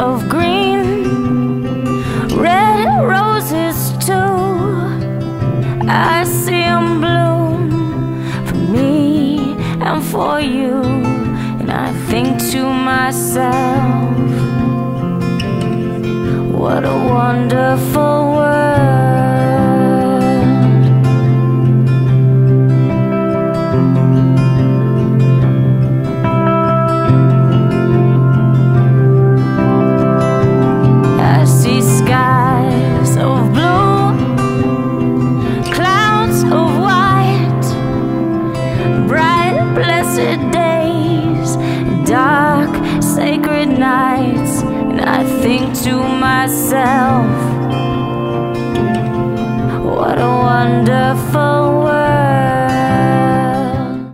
of green, red roses too. I see them bloom for me and for you, and I think to myself, what a wonderful world. I see skies of blue, clouds of white, bright blessed days, dark sacred nights. And I think to myself,